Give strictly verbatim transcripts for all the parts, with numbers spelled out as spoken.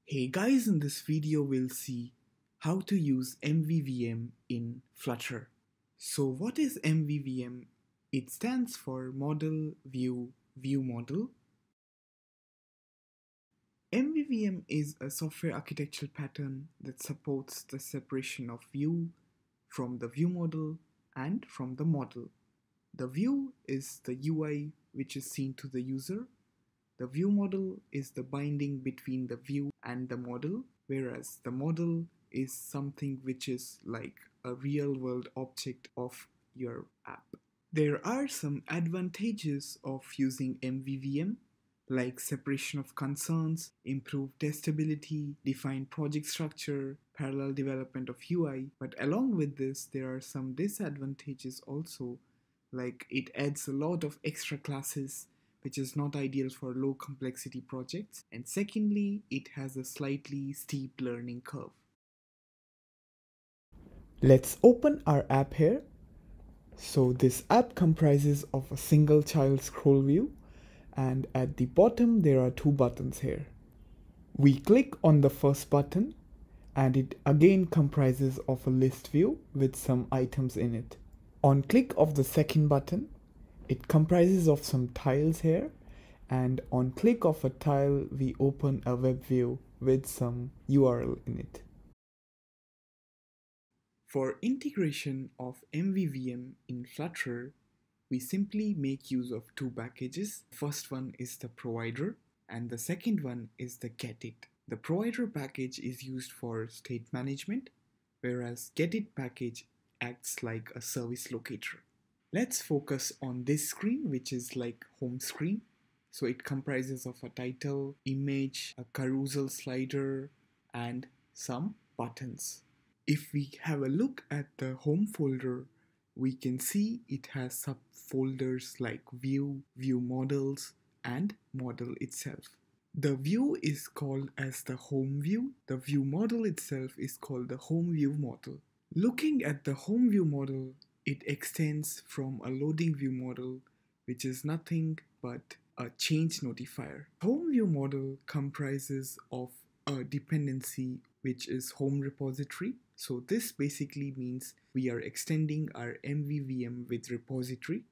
Hey guys, in this video we'll see how to use M V V M in Flutter. So what is M V V M? It stands for Model-View-ViewModel. M V V M is a software architectural pattern that supports the separation of view from the view model and from the model. The view is the U I which is seen to the user. The view model is the binding between the view and the model, whereas the model is something which is like a real world object of your app. There are some advantages of using M V V M, like separation of concerns, improved testability, defined project structure, parallel development of U I, but along with this there are some disadvantages also, like it adds a lot of extra classes which is not ideal for low complexity projects, and secondly, it has a slightly steep learning curve. Let's open our app here. So this app comprises of a single child scroll view, and at the bottom there are two buttons here. We click on the first button and it again comprises of a list view with some items in it. On click of the second button, it comprises of some tiles here, and on click of a tile we open a web view with some U R L in it. For integration of M V V M in Flutter, we simply make use of two packages. The first one is the provider and the second one is the GetIt. The provider package is used for state management, whereas GetIt package acts like a service locator. Let's focus on this screen, which is like home screen. So it comprises of a title, image, a carousel slider, and some buttons. If we have a look at the home folder, we can see it has subfolders like view, view models, and model itself. The view is called as the home view. The view model itself is called the home view model. Looking at the home view model, it extends from a loading view model, which is nothing but a change notifier. Home view model comprises of a dependency, which is home repository. So this basically means we are extending our M V V M with repository.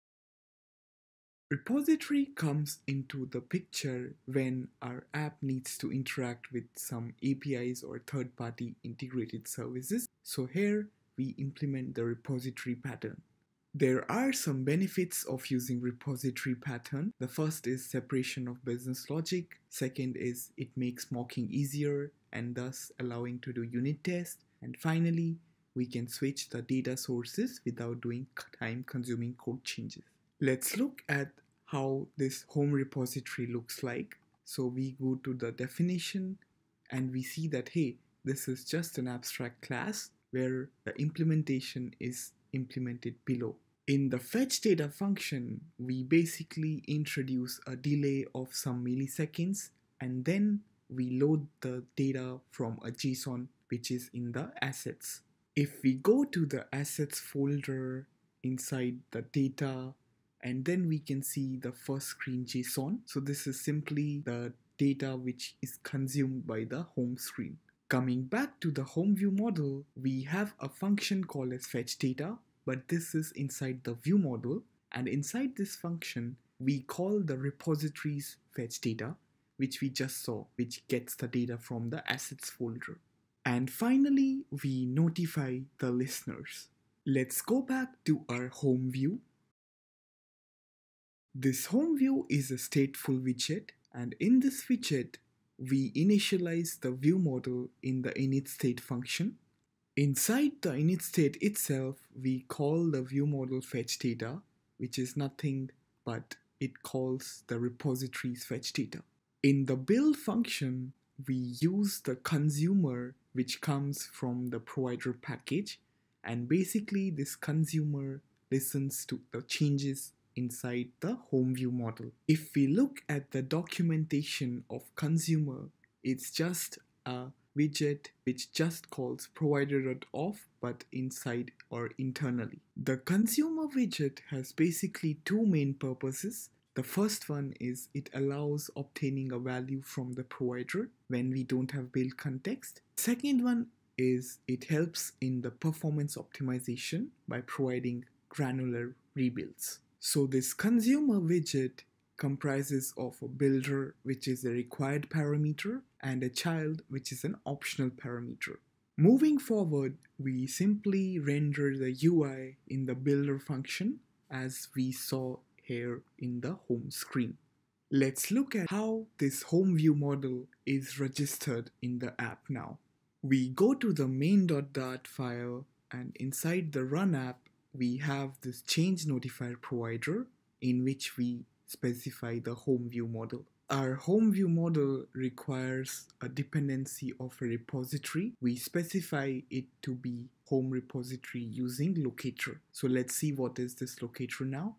Repository comes into the picture when our app needs to interact with some A P Is or third-party integrated services. So here we implement the repository pattern. There are some benefits of using repository pattern. The first is separation of business logic. Second is it makes mocking easier and thus allowing to do unit tests. And finally, we can switch the data sources without doing time-consuming code changes. Let's look at how this home repository looks like. So we go to the definition and we see that, hey, this is just an abstract class where the implementation is implemented below. In the fetch data function, we basically introduce a delay of some milliseconds and then we load the data from a JSON which is in the assets. If we go to the assets folder inside the data, and then we can see the first screen JSON. So this is simply the data which is consumed by the home screen. Coming back to the home view model, we have a function called as fetch data, but this is inside the view model, and inside this function we call the repositories fetch data, which we just saw, which gets the data from the assets folder. And finally, we notify the listeners. Let's go back to our home view. This home view is a stateful widget, and in this widget, we initialize the view model in the init state function. Inside the init state itself, we call the view model fetch data, which is nothing but it calls the repositories fetch data. In the build function, we use the consumer which comes from the provider package, and basically this consumer listens to the changes inside the home view model. If we look at the documentation of consumer, it's just a widget which just calls provider.auth but inside or internally. The consumer widget has basically two main purposes. The first one is it allows obtaining a value from the provider when we don't have build context. Second one is it helps in the performance optimization by providing granular rebuilds. So this consumer widget comprises of a builder, which is a required parameter, and a child, which is an optional parameter. Moving forward, we simply render the U I in the builder function as we saw here in the home screen. Let's look at how this home view model is registered in the app now. We go to the main.dart file, and inside the run app, we have this change notifier provider in which we specify the home view model. Our home view model requires a dependency of a repository. We specify it to be home repository using locator. So let's see what is this locator now.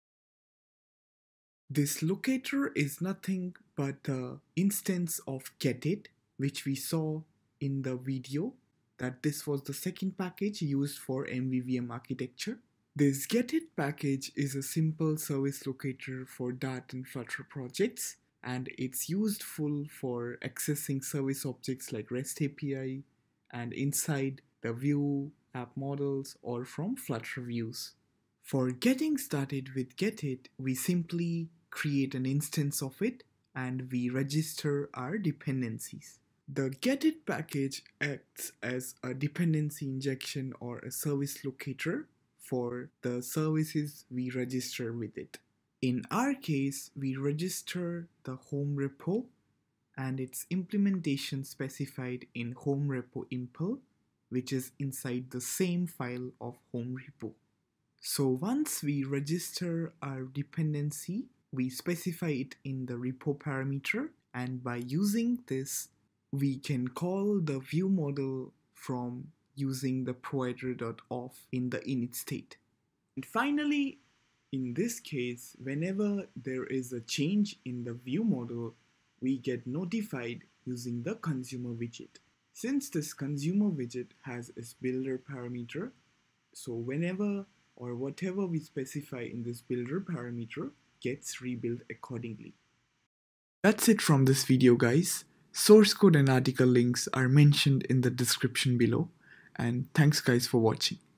This locator is nothing but the instance of GetIt, which we saw in the video, that this was the second package used for M V V M architecture. This GetIt package is a simple service locator for Dart and Flutter projects, and it's useful for accessing service objects like REST A P I and inside the View app models or from Flutter views. For getting started with GetIt, we simply create an instance of it and we register our dependencies. The GetIt package acts as a dependency injection or a service locator for the services we register with it. In our case, we register the home repo and its implementation specified in home repo impl, which is inside the same file of home repo. So once we register our dependency, we specify it in the repo parameter, and by using this, we can call the view model from using the provider.off in the init state. And finally, in this case, whenever there is a change in the view model, we get notified using the consumer widget. Since this consumer widget has its builder parameter, so whenever or whatever we specify in this builder parameter gets rebuilt accordingly. That's it from this video, guys. Source code and article links are mentioned in the description below, and thanks guys for watching.